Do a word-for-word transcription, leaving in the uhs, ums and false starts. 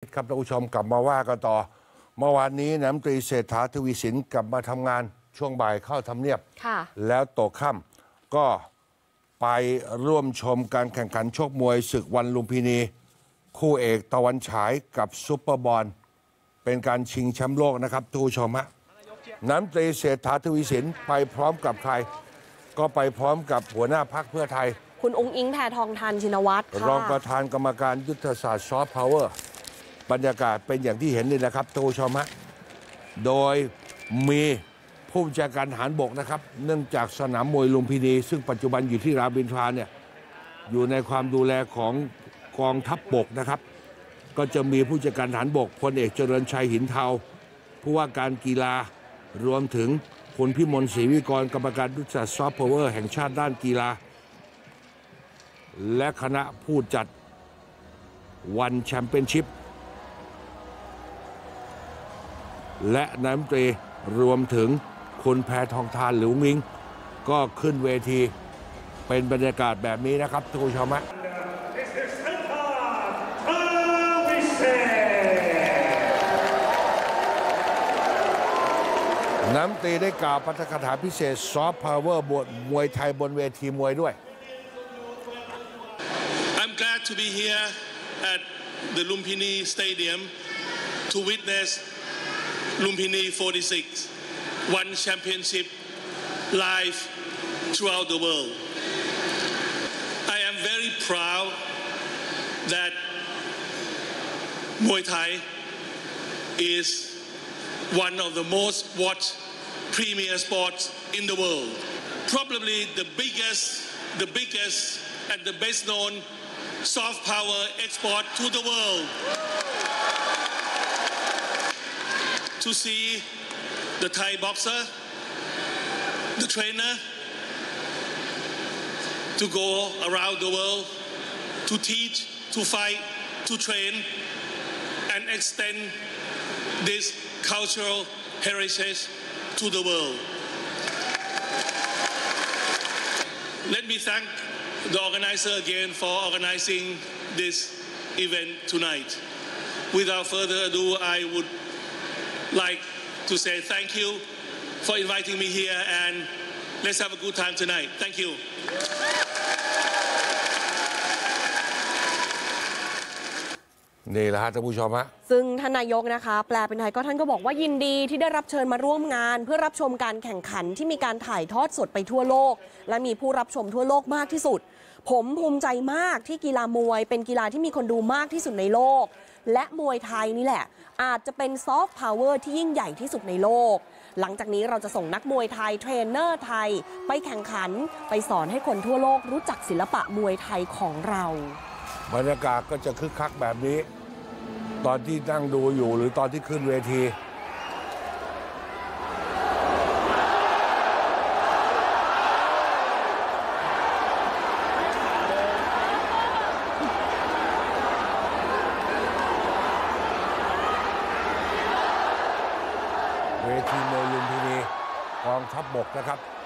ย์ครับท่านผู้ชมกลับมาว่ากันต่อเมื่อวานนี้นายกรัฐมนตรีเศรษฐาทวีสินกลับมาทำงานช่วงบ่ายเข้าทำเนียบแล้วตกค่ำก็ไปร่วมชมการแข่งขันชกมวยศึกวันลุมพินีคู่เอกตะวันฉายกับซุปเปอร์บอลเป็นการชิงแชมป์โลกนะครับท่านผู้ชมฮะนายกรัฐมนตรีเศรษฐาทวีสินไปพร้อมกับใครก็ไปพร้อมกับหัวหน้าพรรคเพื่อไทยคุณอุ๊งอิ๊งแพทองธารชินวัตรรองประธานกรรมการยุทธศาสตร์ซอฟต์พาวเวอร์บรรยากาศเป็นอย่างที่เห็นนี่นะครับท่านผู้ชมฮะโดยมีผู้บัญชาการทหารบกนะครับเนื่องจากสนามมวยลุมพินีซึ่งปัจจุบันอยู่ที่รามอินทราเนี่ยอยู่ในความดูแลของกองทัพบกนะครับก็จะมีผู้จัดการทหารบกพลเอกเจริญชัยหินเทาผู้ว่าการกีฬารวมถึงคุณพิมลศรีวิกรกรรมการยุทธศาสตร์ซอฟต์พาวเวอร์แห่งชาติด้านกีฬาและคณะผู้จัดวันแชมเปี้ยนชิพและนายกรัฐมนตรีรวมถึงคุณแพทองธารหรืออุ๊งอิ๊งก็ขึ้นเวทีเป็นบรรยากาศแบบนี้นะครับทุกผู้ชมฮะนายกรัฐมนตรีได้กล่าวปาฐกถาพิเศษซอฟต์พาวเวอร์บทมวยไทยบนเวทีมวยด้วย I'm glad to be here at the Lumpini Stadium to witness Lumpini forty-six One Championship live throughout the world. I am very proud that Muay Thai is one of the most watched premier sports in the world. Probably the biggest, the biggest and the best known soft power export to the world. To see the Thai boxer, the trainer, to go around the world, to teach, to fight, to train, and extend this cultural heritage to the world. Let me thank the organizer again for organizing this event tonight. Without further ado, I would like to say thank you for inviting me here and let's have a good time tonight. Thank you. นี่แหละฮะท่านผู้ชมฮะซึ่งท่านนายกนะคะแปลเป็นไทยก็ท่านก็บอกว่ายินดีที่ได้รับเชิญมาร่วมงานเพื่อรับชมการแข่งขันที่มีการถ่ายทอดสดไปทั่วโลกและมีผู้รับชมทั่วโลกมากที่สุดผมภูมิใจมากที่กีฬามวยเป็นกีฬาที่มีคนดูมากที่สุดในโลกและมวยไทยนี่แหละอาจจะเป็นซอฟต์พาวเวอร์ที่ยิ่งใหญ่ที่สุดในโลกหลังจากนี้เราจะส่งนักมวยไทยเทรนเนอร์ไทยไปแข่งขันไปสอนให้คนทั่วโลกรู้จักศิลปะมวยไทยของเราบรรยากาศก็จะคึกคักแบบนี้ตอนที่นั่งดูอยู่หรือตอนที่ขึ้นเวทีเวทีมวยลุมพินีกองทัพบกนะครับ